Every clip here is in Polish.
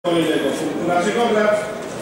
Kolejnego punktu naszych obrad.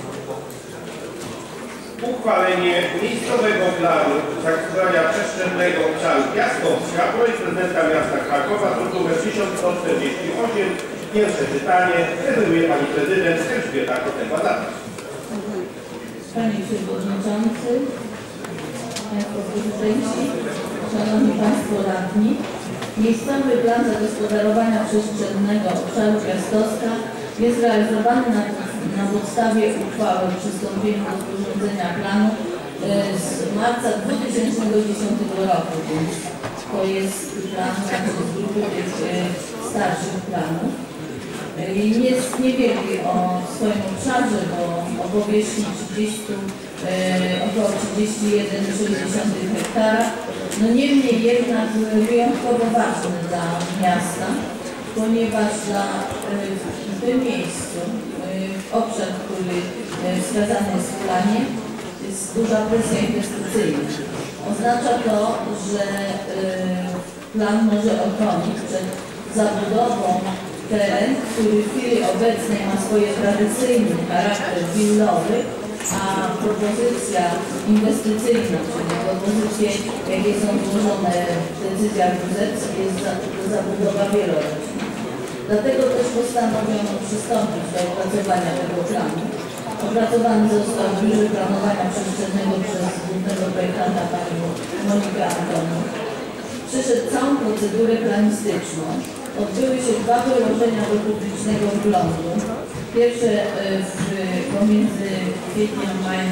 Uchwalenie miejscowego planu zagospodarowania przestrzennego obszaru Piastowska. Projekt prezydenta miasta Krakowa, druk nr 1148. Pierwsze czytanie. Prezentuje pani prezydent Elżbieta Kotek-Łazarz. Panie Przewodniczący, Państwo Prezydenci, Szanowni Państwo Radni, miejscowy plan zagospodarowania przestrzennego obszaru Piastowska jest realizowany na podstawie uchwały o przystąpieniu do sporządzenia planu z marca 2010 roku, więc to jest plan z grupy tych starszych planów. Jest niewielki o swoim obszarze, bo o powierzchni około 31,6 hektara. No niemniej jednak wyjątkowo ważny dla miasta, ponieważ w tym miejscu obszar, który wskazany jest w planie, jest duża presja inwestycyjna. Oznacza to, że plan może ochronić przed zabudową teren, który w chwili obecnej ma swoje tradycyjny charakter willowy, a propozycja inwestycyjna, czyli propozycje, jakie są złożone w decyzjach WZET-ów, jest zabudowa wielorodzinna. Dlatego też postanowiono przystąpić do opracowania tego planu. Opracowany został w Biurze Planowania Przestrzennego przez głównego projektanta panią Monikę Antoniuk. Przeszedł całą procedurę planistyczną. Odbyły się dwa wyłożenia do publicznego wglądu. Pierwsze pomiędzy kwietniem a majem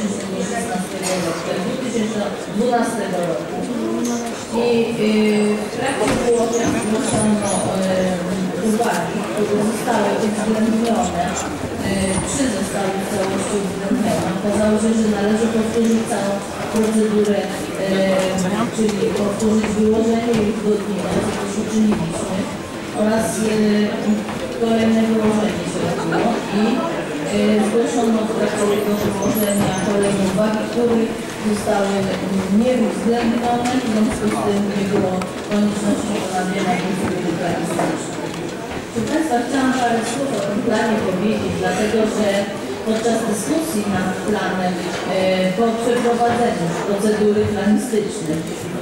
2012 roku. I w trakcie wyłożenia zgłoszono uwagi, które zostały uwzględnione. Trzy zostały w całości uwzględnione. Okazało się, że należy powtórzyć całą procedurę, czyli powtórzyć wyłożenie i uzgodnienie, co też uczyniliśmy, oraz kolejne wyłożenie się robiło i zgłoszono w trakcie tego wyłożenia kolejne uwagi, które zostały nieuwzględnione, w związku z tym nie było konieczności ponawiania procedury planistycznej. Proszę Państwa, chciałam parę słów o tym planie powiedzieć, dlatego że podczas dyskusji nad planem po przeprowadzeniu procedury planistycznej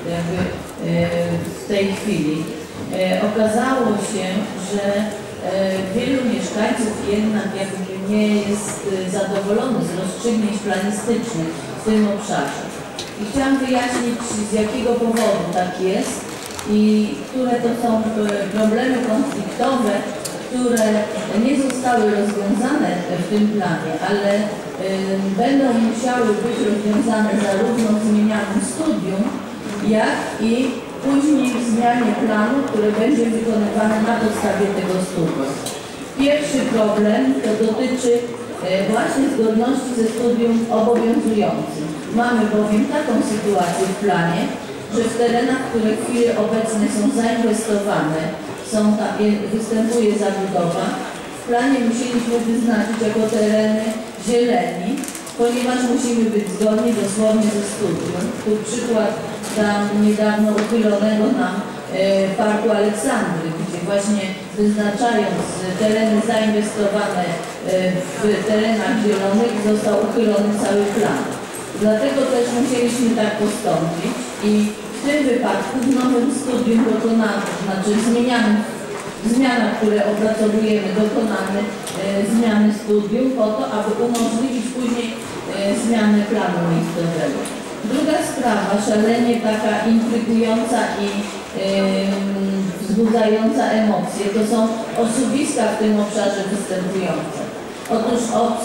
w tej chwili okazało się, że wielu mieszkańców jednak jakby nie jest zadowolonych z rozstrzygnięć planistycznych w tym obszarze. I chciałam wyjaśnić, z jakiego powodu tak jest i które to są problemy konfliktowe, które nie zostały rozwiązane w tym planie, ale będą musiały być rozwiązane zarówno w zmienianym studium, jak i później w zmianie planu, które będzie wykonywane na podstawie tego studium. Pierwszy problem to dotyczy właśnie zgodności ze studium obowiązującym. Mamy bowiem taką sytuację w planie, że w terenach, które w chwili obecnej są zainwestowane, występuje zabudowa, w planie musieliśmy wyznaczyć jako tereny zieleni, ponieważ musimy być zgodni dosłownie ze studium. Tu przykład tam niedawno uchylonego nam Parku Aleksandry, gdzie właśnie wyznaczając tereny zainwestowane w terenach zielonych został uchylony cały plan. Dlatego też musieliśmy tak postąpić i w tym wypadku w nowym studium dokonano, znaczy zmianach, które opracowujemy, dokonamy zmiany studium po to, aby umożliwić później zmianę planu miejscowego. Druga sprawa, szalenie taka intrygująca i wzbudzająca emocje, to są osuwiska w tym obszarze występujące. Otóż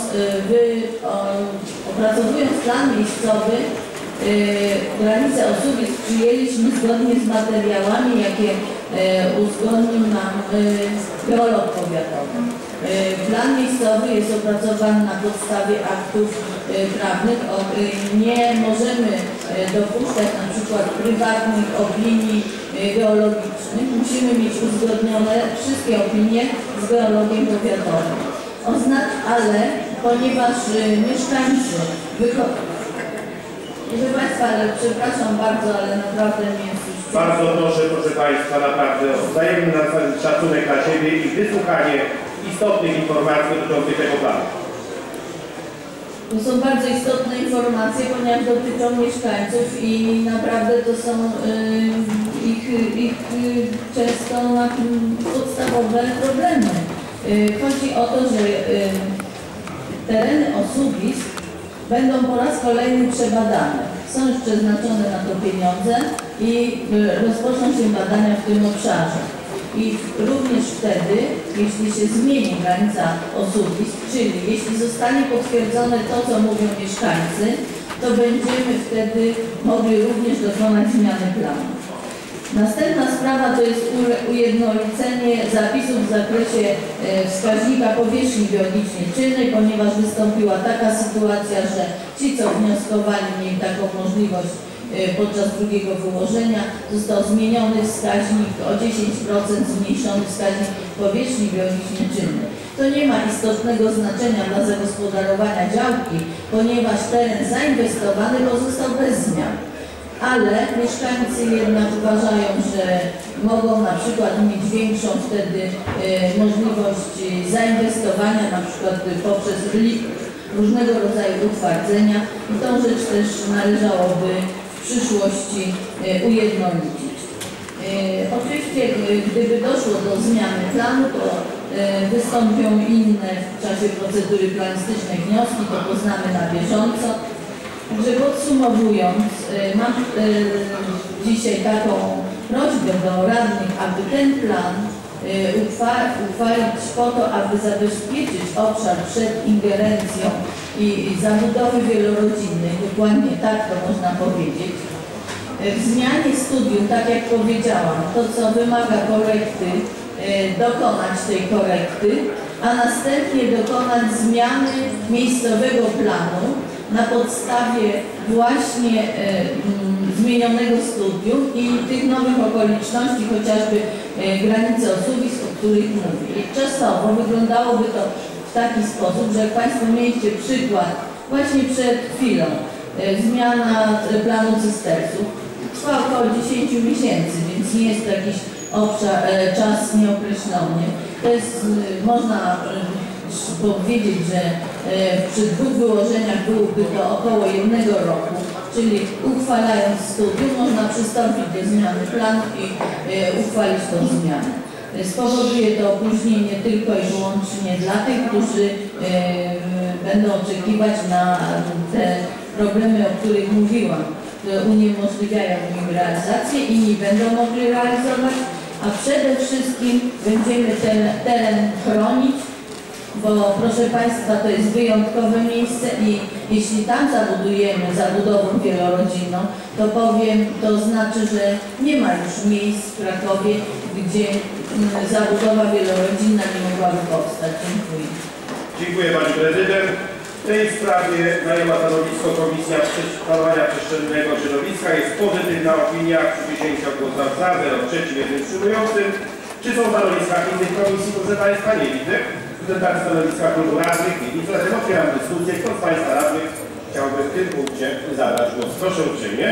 opracowując plan miejscowy, granice osuwisk przyjęliśmy zgodnie z materiałami, jakie uzgodnił nam geolog powiatowy. Plan miejscowy jest opracowany na podstawie aktów prawnych. Nie możemy dopuszczać na przykład prywatnych opinii geologicznych. Musimy mieć uzgodnione wszystkie opinie z geologiem powiatowym. Ale ponieważ mieszkańcy proszę Państwa, ale przepraszam bardzo, ale naprawdę nie jest już... Bardzo proszę, proszę Państwa, naprawdę oddajemy szacunek dla siebie i wysłuchanie istotnych informacji dotyczących tego planu. To są bardzo istotne informacje, ponieważ dotyczą mieszkańców i naprawdę to są ich często podstawowe problemy. Chodzi o to, że tereny osuwisk będą po raz kolejny przebadane. Są już przeznaczone na to pieniądze i rozpoczną się badania w tym obszarze. I również wtedy, jeśli się zmieni granica osuwisk, czyli jeśli zostanie potwierdzone to, co mówią mieszkańcy, to będziemy wtedy mogli również dokonać zmiany planu. Następna sprawa to jest ujednolicenie zapisów w zakresie wskaźnika powierzchni biologicznej czynnej, ponieważ wystąpiła taka sytuacja, że ci, co wnioskowali, mieli taką możliwość podczas drugiego wyłożenia, został zmieniony wskaźnik o 10%, zmniejszony wskaźnik powierzchni biologicznej czynnej. To nie ma istotnego znaczenia dla zagospodarowania działki, ponieważ teren zainwestowany pozostał bez zmian. Ale mieszkańcy jednak uważają, że mogą na przykład mieć większą wtedy możliwość zainwestowania, na przykład poprzez różnego rodzaju utwardzenia i tą rzecz też należałoby w przyszłości ujednolicić. Oczywiście, gdyby doszło do zmiany planu, to wystąpią inne w czasie procedury planistycznej wnioski, to poznamy na bieżąco. Także podsumowując, mam dzisiaj taką prośbę do radnych, aby ten plan uchwalić po to, aby zabezpieczyć obszar przed ingerencją i zabudowy wielorodzinnej, dokładnie tak to można powiedzieć. W zmianie studium, tak jak powiedziałam, to co wymaga korekty, dokonać tej korekty, a następnie dokonać zmiany miejscowego planu na podstawie właśnie zmienionego studium i tych nowych okoliczności, chociażby granice osuwisk, o których mówię. Czasowo wyglądałoby to w taki sposób, że jak Państwo mieliście przykład właśnie przed chwilą, zmiana planu cystersów trwa około 10 miesięcy, więc nie jest to jakiś czas nieokreślony. To jest, można powiedzieć, że przy dwóch wyłożeniach byłoby to około 1 roku, czyli uchwalając studium można przystąpić do zmiany planu i uchwalić tą zmianę. Spowoduje to opóźnienie tylko i wyłącznie dla tych, którzy będą oczekiwać na te problemy, o których mówiłam, które uniemożliwiają im realizację, inni będą mogli realizować, a przede wszystkim będziemy ten teren chronić, bo proszę Państwa, to jest wyjątkowe miejsce i jeśli tam zabudujemy zabudową wielorodzinną, to powiem, to znaczy, że nie ma już miejsc w Krakowie, gdzie zabudowa wielorodzinna nie mogłaby powstać. Dziękuję. Dziękuję Pani Prezydent. W tej sprawie zajęła stanowisko Komisja Planowania Przestrzennego Środowiska. Jest pozytywna opinia, 30 głosów za, 0 przeciw, 1 wstrzymującym. Czy są stanowiska innych komisji? Proszę Państwa, nie widzę. Prezentacja stanowiska klubu radnych nie widzę. Zatem otwieram dyskusję. Kto z Państwa radnych chciałby w tym punkcie zabrać głos? Proszę uprzejmie.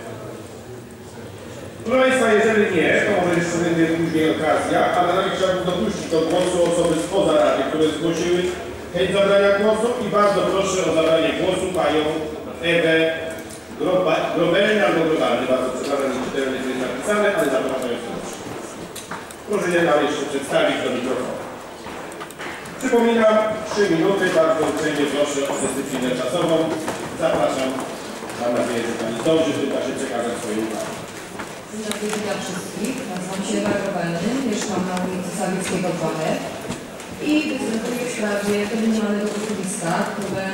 Proszę Państwa, jeżeli nie, to może jeszcze będzie później okazja, a na razie chciałbym dopuścić do głosu osoby spoza rady, które zgłosiły chęć zabrania głosu i bardzo proszę o zabranie głosu panią Ewę Grobelny albo Globalny. Bardzo przepraszam, że czytelnie jest napisane, ale zapraszam ją serdecznie. Proszę nam jeszcze przedstawić do mikrofonu. Przypominam, 3 minuty, bardzo uprzejmie proszę o dyscyplinę czasową. Zapraszam, mam nadzieję, że Pani zdąży w tym czasie przekazać swoje uwagi. Dzień dobry, witam wszystkich. Nazywam się Ewa Grobelny, mieszkam na ulicy Sawieckiego 2 i występuję w sprawie terminalnego osuwiska, które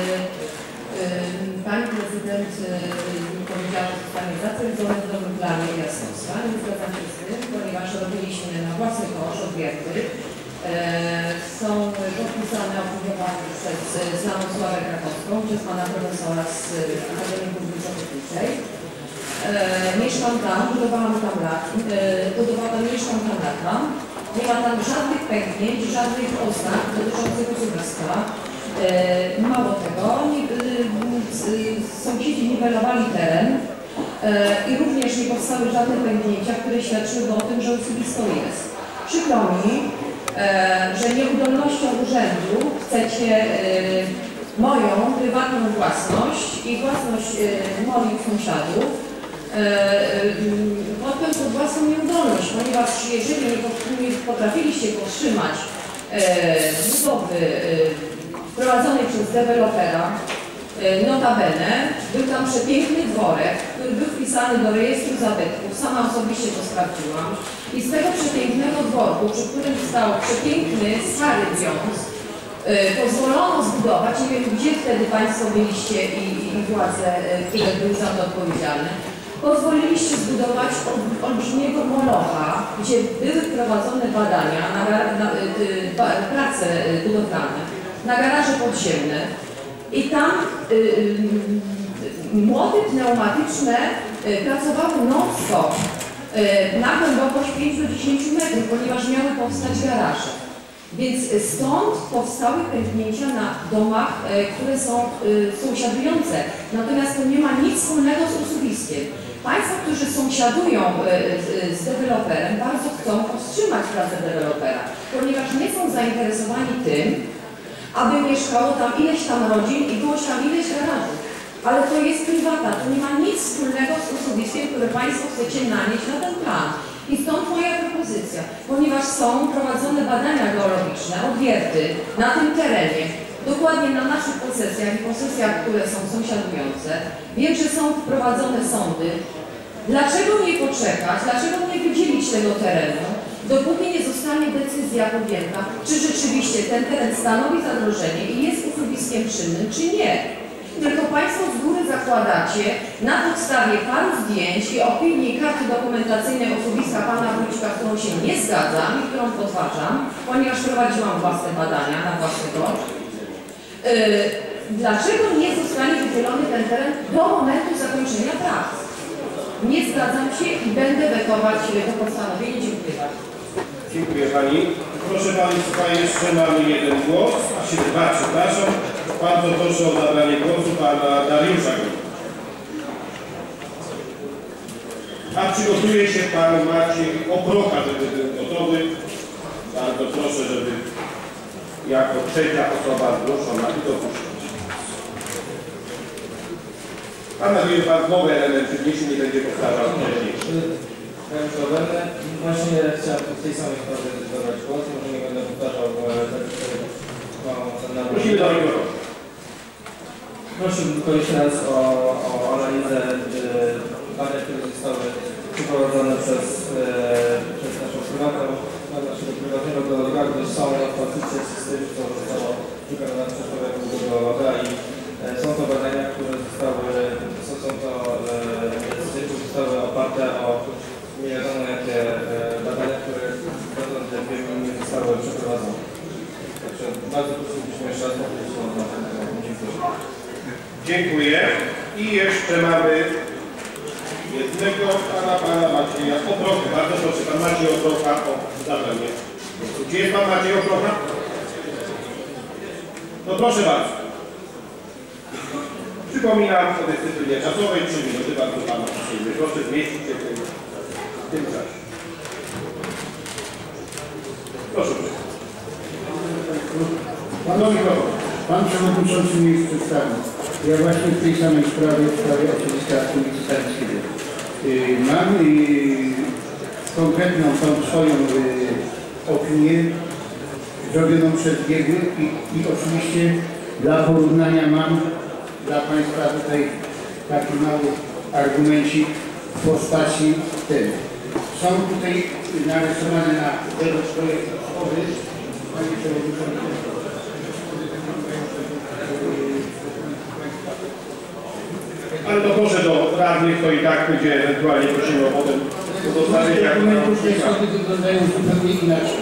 Pani Prezydent powiedziała, że zostanie zatwierdzone w nowym planie Jasnowska. Nie zgadzam się z tym, ponieważ robiliśmy na własny kosz odwierty. Są podpisane, opiniowane przez znaną Sławę Krakowską, przez Pana Profesora z Akademii Publiczno-Technicznej. Mieszkam tam, budowałam tam lata. Nie ma tam żadnych pęknięć, żadnych oznak dotyczących osuwiska. Mało tego, sąsiedzi niwelowali teren i również nie powstały żadne pęknięcia, które świadczyły o tym, że osuwisko jest. Przykro mi, że nieudolnością urzędu chcecie moją prywatną własność i własność moich sąsiadów podpiąć pod własną nieudolność, ponieważ jeżeli nie potrafiliście powstrzymać budowy prowadzonej przez dewelopera, notabene był tam przepiękny dworek, który był wpisany do rejestru zabytków, sama osobiście to sprawdziłam, i z tego przepięknego dworku, przy którym stał przepiękny stary wiąz, pozwolono zbudować, nie wiem gdzie wtedy Państwo byliście i władze, które były za to odpowiedzialne, pozwoliliście zbudować olbrzymiego molocha, gdzie były prowadzone badania, prace budowlane, na garaże podziemne i tam młody pneumatyczne pracowały non-stop na głębokość 5 do 10 metrów, ponieważ miały powstać garaże. Więc stąd powstały pęknięcia na domach, które są sąsiadujące. Natomiast to nie ma nic wspólnego z usuwiskiem. Państwo, którzy sąsiadują z deweloperem, bardzo chcą powstrzymać pracę dewelopera, ponieważ nie są zainteresowani tym, aby mieszkało tam ileś tam rodzin i było tam ileś garażów. Ale to jest prywata, to nie ma nic wspólnego z usuwiskiem, które Państwo chcecie nanieść na ten plan. I stąd moja propozycja, ponieważ są prowadzone badania geologiczne, odwierty na tym terenie, dokładnie na naszych posesjach i posesjach, które są sąsiadujące. Wiem, że są wprowadzone sądy. Dlaczego nie poczekać, dlaczego nie wydzielić tego terenu, dopóki nie zostanie decyzja podjęta, czy rzeczywiście ten teren stanowi zagrożenie i jest usuwiskiem czynnym, czy nie. Tylko Państwo z góry zakładacie na podstawie paru zdjęć i opinii karty dokumentacyjnej usuwiska Pana Wójcika, z którą się nie zgadzam i którą podważam, ponieważ prowadziłam własne badania na własny koszt. Dlaczego nie zostanie wydzielony ten teren do momentu zakończenia prac? Nie zgadzam się i będę wetować to postanowienie. Dziękuję bardzo. Dziękuję Pani. Proszę Państwa, jeszcze mamy jeden głos, właściwie dwa, przepraszam. Bardzo proszę o zabranie głosu Pana Dariusza. A przygotuje się Pan Maciej Oprocha, żeby był gotowy. Bardzo proszę, żeby jako trzecia osoba zgłoszona i dopuścić. Mam nadzieję, że Pan nowy element wcześniejszy nie będzie powtarzał wcześniejszy. Właśnie chciałem w tej samej sprawie zabrać głos, może nie będę powtarzał, bo Prosimy do mikrofonu. Prosiłbym tylko jeszcze raz o analizę badań, które zostały przeprowadzone przez naszego prywatnego geologa, gdyż są faktycznie z tym, co zostało wykonane przez człowieka geologa i są to badania, które zostały, zostały oparte o nie wiadomo jakie badania, które dotąd nie zostały przeprowadzone. Także bardzo prosilibyśmy jeszcze raz powiedzieć na ten temat. Dziękuję. I jeszcze mamy jednego pana Macieja Oprocha. Bardzo proszę, Pan Maciej Oprocha o zabranie. Gdzie jest Pan Maciej Oprocha? No proszę bardzo. Przypominam o dyscyplinie czasowej, 3 minuty, bardzo Pana prosimy. Proszę zmieścić się w tym czasie. Proszę. Pan Przewodniczący mnie już przedstawił. Ja właśnie w tej samej sprawie, w sprawie oczywista ulicy Stalickiego. Mam konkretną tą swoją opinię zrobioną przez biegłych i oczywiście dla porównania mam dla Państwa tutaj taki mały argumencik w postaci ten. Są tutaj narysowane na projekt osoby, Panie Przewodniczący. Ale to proszę do radnych, to i tak będzie ewentualnie prosimy o potem pozostawić jak Dokumenty wyglądają zupełnie inaczej.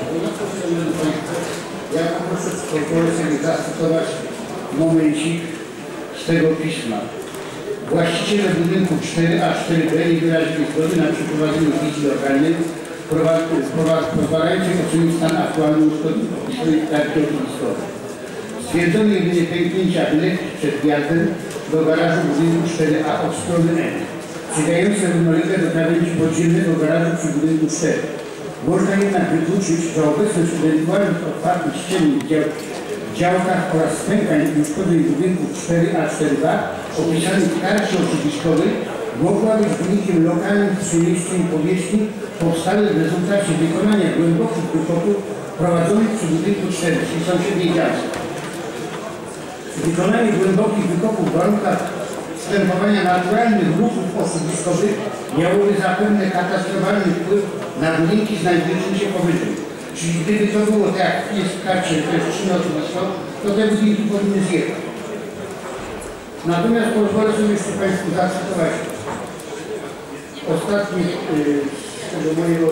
Ja proszę sobie zacytować momencik z tego pisma. Właściciele budynku 4A, 4B nie wyrazili zgody na przeprowadzenie wizji lokalnej pozwalającej ocenić stan aktualny uszkodzeń architektonowej. Stwierdzono jedynie pęknięcia lekkich przed wjazdem do garażu budynku 4A od strony N, przydające równolegle do krawędzi podziemnego garażu przy budynku 4. Można jednak wykluczyć, że obecność ewentualnych otwartych ściennych działkach oraz spękań i uszkodzeń budynków 4A, 4B opisanych w karcie oczywiskowej mogła być wynikiem lokalnych przemieszczeń powierzchni powstałych w rezultacie wykonania głębokich wykopów prowadzonych przy budynku 4, czyli sąsiedniej działce. Wykonanie głębokich wykopów w warunkach wstępowania naturalnych ruchów oczywiskowych miałoby zapewne katastrofalny wpływ na budynki znajdujące się powyżej. Czyli gdyby to było tak, jak jest w karcie, to jest czyny oczywisto, to te budynki powinny zjechać. Natomiast pozwolę sobie jeszcze Państwu zacytować ostatnie z tego mojego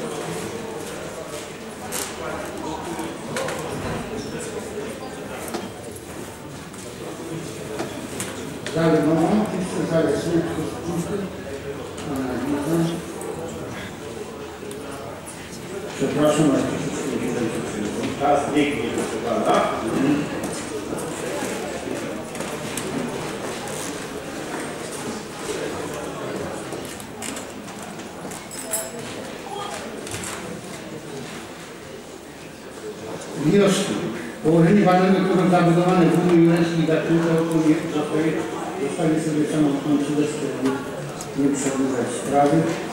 przepraszam, ale Czas biegnie, proszę Pana. Wnioski. Położenie warunków, które zabudowane w Unii Europejskiej i Gatunka zostanie sobie samą końcóweczkę, nie przedłużać sprawy.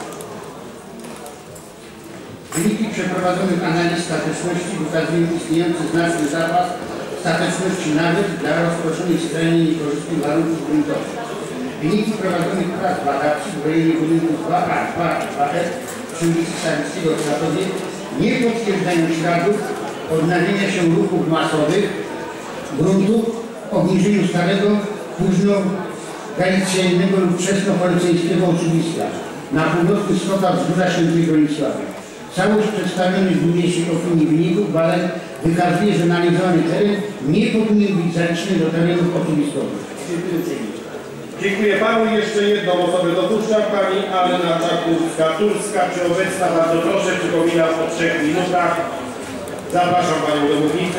Wyniki przeprowadzonych analiz stateczności wykazują istniejący znaczny zapas stateczności nawet dla rozproszonych skrajnie niekorzystnych warunków gruntowych. Wyniki prowadzonych prac badawczych w rejonie budynków 2A, 2 i 2F przy ulicy Sawickiego w Krakowie nie potwierdzają śladów odnawiania się ruchów masowych gruntów, obniżeniu starego, późno-galicjańskiego lub wczesno-horyceńskiego oczywiska na północnych stopach wzgórza Świętej Bronisławy. Całość przedstawionych w niniejszej opinii wyników badań wykazuje, że analizowany teren nie powinien być zaliczony do terenów oczywistowych. Dziękuję Panu. Jeszcze jedną osobę dopuszczam, Pani Anna Czarkowska-Turska. Czy obecna? Bardzo proszę, przypominam o 3 minutach. Zapraszam Panią do mównicy.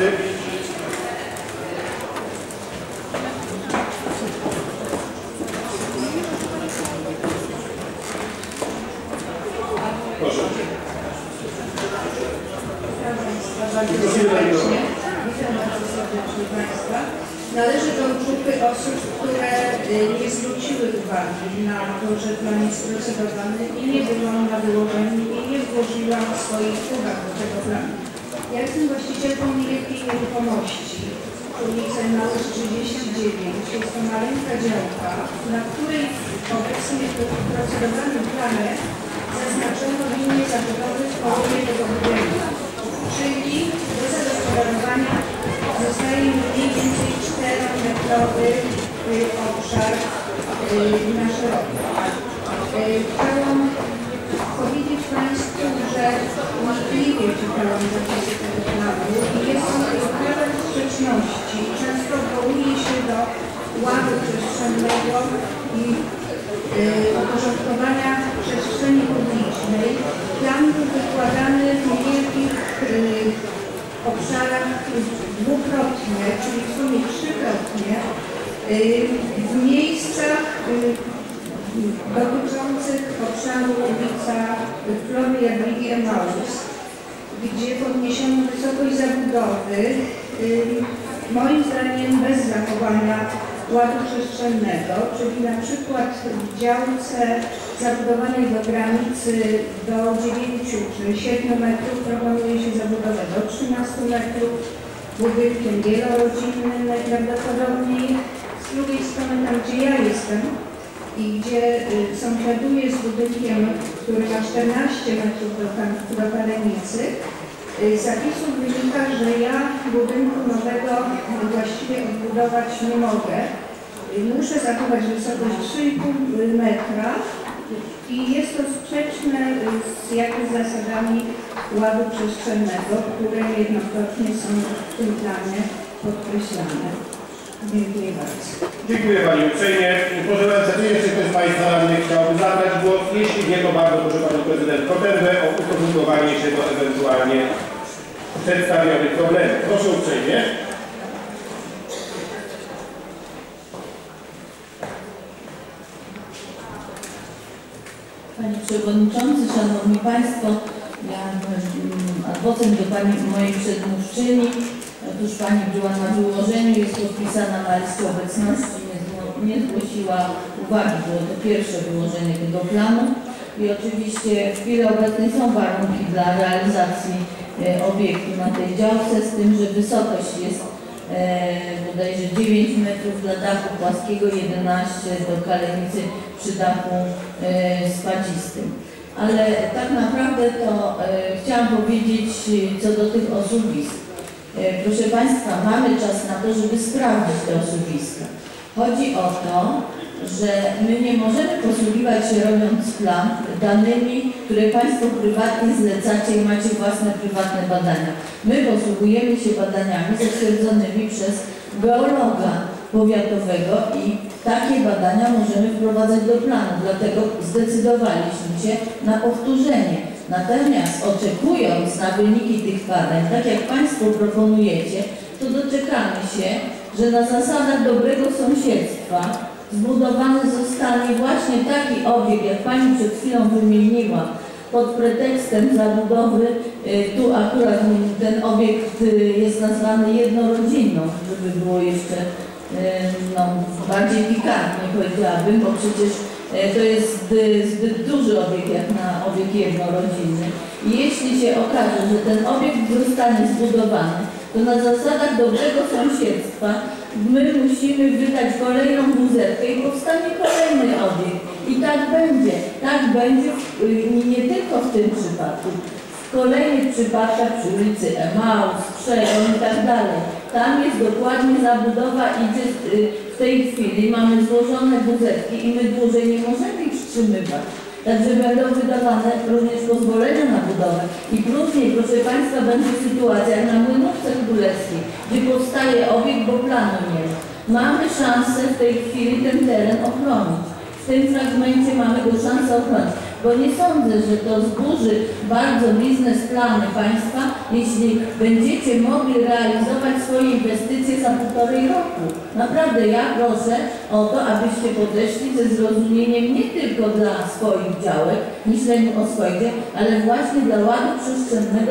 Proszę. Witam bardzo serdecznie Państwa. Należę do grupy osób, które nie zwróciły uwagi na to, że plan jest procedowany i nie byłam na wyłożeniu i nie włożyłam swoich uwag do tego planu. Ja jestem właścicielką niewielkiej nieruchomości, ulicy Małych 39. Jest to maleńka działka, na której obecnie w procedowanym planie zaznaczono linię zabudowy w połowie tego budynku. Czyli do zagospodarowania zostaje mniej więcej 4-metrowy obszar na szeroko. Chciałam powiedzieć Państwu, że możliwie czytałam zapisy tego planu i jest on wiele sprzeczności. Często odwołuje się do ładu przestrzennego i uporządkowania przestrzeni publicznej. Plan był wykładany w niewielkich obszarach dwukrotnie, czyli w sumie 3-krotnie, w miejscach dotyczących obszaru ulica Flory Jadwigi Emaus, gdzie podniesiono wysokość zabudowy, moim zdaniem bez zachowania ładu przestrzennego, czyli na przykład w działce zabudowanej do granicy do 9 czy 7 metrów proponuje się zabudowę do 13 metrów, budynkiem wielorodzinnym najprawdopodobniej. Z drugiej strony tam, gdzie ja jestem i gdzie sąsiaduję z budynkiem, który ma 14 metrów do kalenicy, z zapisów wynika, że ja budynku nowego właściwie odbudować nie mogę. Muszę zachować wysokość 3,5 metra i jest to sprzeczne z zasadami ładu przestrzennego, które niejednokrotnie są w tym planie podkreślane. Dziękuję bardzo. Dziękuję Pani uprzejmie. Proszę bardzo, czy jeszcze ktoś z Państwa radnych chciałby zabrać głos? Jeśli nie, to bardzo proszę Panią Prezydent Koterwę o ustosunkowanie się do ewentualnie przedstawionych problemów. Proszę uprzejmie. Panie Przewodniczący, Szanowni Państwo, ja głosem do pani mojej przedmówczyni. Otóż pani była na wyłożeniu, jest podpisana na liście obecności, nie zgłosiła uwagi, było to pierwsze wyłożenie tego planu. I oczywiście w chwili obecnej są warunki dla realizacji obiektu na tej działce, z tym, że wysokość jest bodajże 9 metrów dla dachu płaskiego, 11 do kalenicy przy dachu spadzistym. Ale tak naprawdę to chciałam powiedzieć co do tych osuwisk. Proszę Państwa, mamy czas na to, żeby sprawdzić te osuwiska. Chodzi o to, że my nie możemy posługiwać się, robiąc plan, danymi, które Państwo prywatnie zlecacie i macie własne prywatne badania. My posługujemy się badaniami zatwierdzonymi przez geologa powiatowego i takie badania możemy wprowadzać do planu, dlatego zdecydowaliśmy się na powtórzenie. Natomiast oczekując na wyniki tych badań, tak jak Państwo proponujecie, to doczekamy się, że na zasadach dobrego sąsiedztwa zbudowany zostanie właśnie taki obiekt, jak Pani przed chwilą wymieniła, pod pretekstem zabudowy, tu akurat ten obiekt jest nazwany jednorodzinną, żeby było jeszcze bardziej pikantnie powiedziałabym, bo przecież to jest zbyt duży obiekt jak na obiekt jednorodzinny. I jeśli się okaże, że ten obiekt zostanie zbudowany, to na zasadach dobrego sąsiedztwa my musimy wydać kolejną wuzetkę i powstanie kolejny obiekt. I tak będzie. Tak będzie nie tylko w tym przypadku. W kolejnych przypadkach przy ulicy Emaus, Przegon i tak dalej. Tam jest dokładnie zabudowa, idzie w tej chwili, mamy złożone wuzetki i my dłużej nie możemy ich wstrzymywać. Także będą wydawane również pozwolenia na budowę. I później, proszę Państwa, będzie sytuacja jak na Młynówce Królewskiej, gdzie powstaje obiekt, bo planu nie ma. Mamy szansę w tej chwili ten teren ochronić. W tym fragmencie mamy go szansę ochronić, bo nie sądzę, że to zburzy bardzo biznesplany Państwa, jeśli będziecie mogli realizować swoje inwestycje za 1,5 roku. Naprawdę ja proszę o to, abyście podeszli ze zrozumieniem nie tylko dla swoich działek, myśleniu o swoich działach, ale właśnie dla ładu przestrzennego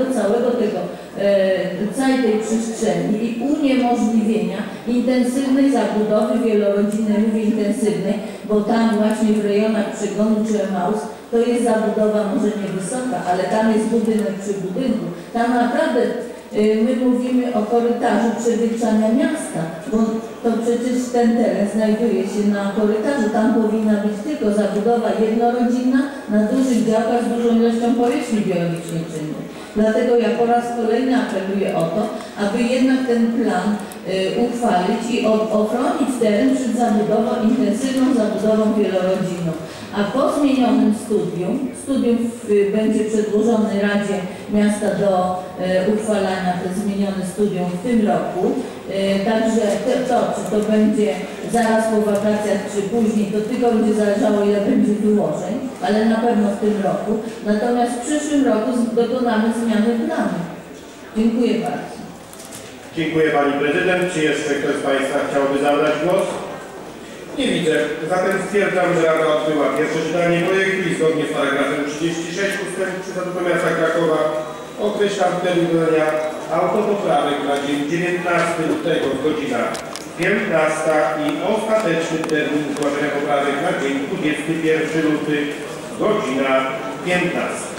całej tej przestrzeni i uniemożliwienia intensywnej zabudowy wielorodzinnej, mówię intensywnej, bo tam właśnie w rejonach Przegonu czy Emaus to jest zabudowa może niewysoka, ale tam jest budynek przy budynku. Tam naprawdę my mówimy o korytarzu przewyższania miasta, bo to przecież ten teren znajduje się na korytarzu. Tam powinna być tylko zabudowa jednorodzinna na dużych działkach z dużą ilością powierzchni biologicznej czynnej. Dlatego ja po raz kolejny apeluję o to, aby jednak ten plan uchwalić i ochronić teren przed zabudową, intensywną zabudową wielorodzinną. A po zmienionym studium będzie przedłożone Radzie Miasta do uchwalania, te zmienione studium w tym roku. Także czy to będzie zaraz po wakacjach, czy później, to tylko będzie zależało, ile będzie wyłożeń, ale na pewno w tym roku. Natomiast w przyszłym roku dokonamy zmiany planu. Dziękuję bardzo. Dziękuję Pani Prezydent. Czy jeszcze ktoś z Państwa chciałby zabrać głos? Nie widzę. Zatem stwierdzam, że Rada odbyła pierwsze czytanie projektu i zgodnie z paragrafem 36 ust. 3 Statutu Miasta Krakowa określam termin wydania autopoprawek na dzień 19 lutego godzina 15 i ostateczny termin zgłaszania poprawek na dzień 21 luty godzina 15.